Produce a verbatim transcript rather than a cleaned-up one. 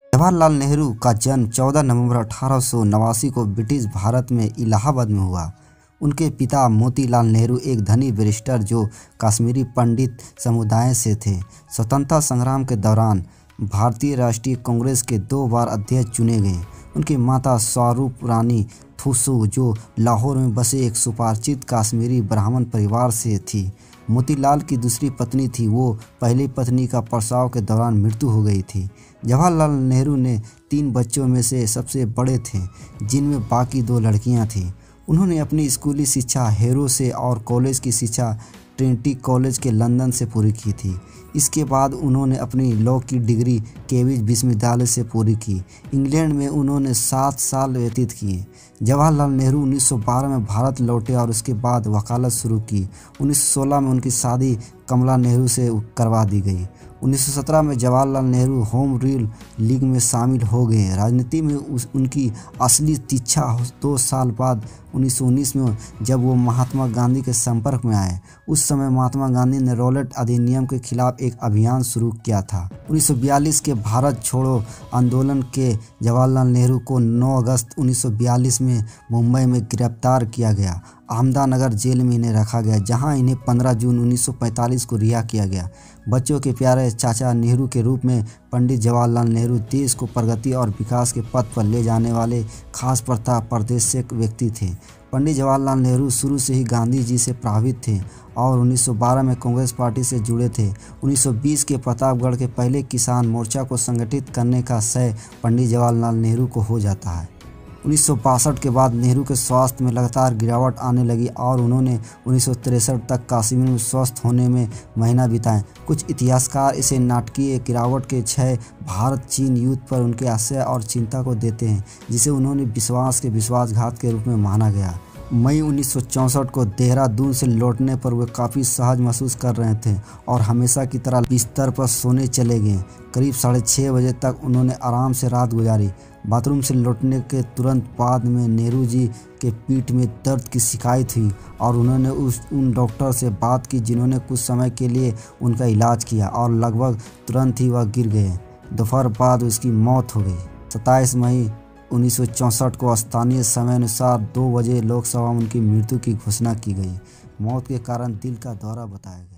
जवाहरलाल नेहरू का जन्म चौदह नवंबर अठारह सौ नवासी को ब्रिटिश भारत में इलाहाबाद में हुआ। उनके पिता मोतीलाल नेहरू एक धनी बैरिस्टर जो कश्मीरी पंडित समुदाय से थे। स्वतंत्रता संग्राम के दौरान भारतीय राष्ट्रीय कांग्रेस के दो बार अध्यक्ष चुने गए। उनकी माता स्वरूप रानी थुसू जो लाहौर में बसे एक सुपरिचित कश्मीरी ब्राह्मण परिवार से थी। मोतीलाल की दूसरी पत्नी थी, वो पहली पत्नी का प्रसव के दौरान मृत्यु हो गई थी। जवाहरलाल नेहरू ने तीन बच्चों में से सबसे बड़े थे, जिनमें बाकी दो लड़कियां थीं। उन्होंने अपनी स्कूली शिक्षा हैरो से और कॉलेज की शिक्षा ट्रिनिटी कॉलेज के लंदन से पूरी की थी। इसके बाद उन्होंने अपनी लॉ की डिग्री केम्ब्रिज विश्वविद्यालय से पूरी की। इंग्लैंड में उन्होंने सात साल व्यतीत किए। जवाहरलाल नेहरू उन्नीस सौ बारह में भारत लौटे और उसके बाद वकालत शुरू की। उन्नीस सौ सोलह में उनकी शादी कमला नेहरू से करवा दी गई। उन्नीस सौ सत्रह में Jawaharlal Nehru home rule league में शामिल हो गए। राजनीति में उस उनकी असली इच्छा दो साल बाद उन्नीस सौ उन्नीस में जब वो महात्मा गांधी के संपर्क में आए। उस समय महात्मा गांधी ने रॉलेट अधिनियम के खिलाफ एक अभियान शुरू किया था। उन्नीस सौ बयालीस के भारत छोड़ो आंदोलन के जवाहरलाल नेहरू को नौ अगस्त उन्नीस सौ बयालीस में मुंबई में गिरफ्तार किया गया। अहमदानगर जेल में इन्हें रखा गया, जहां इन्हें पंद्रह जून उन्नीस सौ पैंतालीस को रिहा किया गया। बच्चों के प्यारे चाचा नेहरू के रूप में पंडित जवाहरलाल नेहरू देश को प्रगति और विकास के पथ पर ले जाने वाले खास प्रथा प्रदर्शक व्यक्ति थे। पंडित जवाहरलाल नेहरू शुरू से ही गांधी जी से प्रभावित थे और उन्नीस सौ बारह में कांग्रेस पार्टी से जुड़े थे। उन्नीस सौ बीस के प्रतापगढ़ के पहले किसान मोर्चा को संगठित करने का श्रेय पंडित जवाहरलाल नेहरू को हो जाता है। उन्नीस सौ बासठ के बाद नेहरू के स्वास्थ्य में लगातार गिरावट आने लगी और उन्होंने उन्नीस सौ तिरसठ तक कश्मीर में स्वस्थ होने में महीना बिताए। कुछ इतिहासकार इसे नाटकीय गिरावट के क्षय भारत चीन युद्ध पर उनके आशय और चिंता को देते हैं, जिसे उन्होंने विश्वास के विश्वासघात के रूप में माना गया। मई उन्नीस सौ चौंसठ को देहरादून से लौटने पर वे काफ़ी सहज महसूस कर रहे थे और हमेशा की तरह बिस्तर पर सोने चले गए। करीब साढ़े छः बजे तक उन्होंने आराम से रात गुजारी। बाथरूम से लौटने के तुरंत बाद में नेहरू जी के पीठ में दर्द की शिकायत हुई और उन्होंने उस उन डॉक्टर से बात की जिन्होंने कुछ समय के लिए उनका इलाज किया और लगभग तुरंत ही वह गिर गए। दोपहर बाद उसकी मौत हो गई। सत्ताईस मई उन्नीस सौ चौंसठ को स्थानीय समय अनुसार दो बजे लोकसभा में उनकी मृत्यु की घोषणा की गई। मौत के कारण दिल का दौरा बताया गया।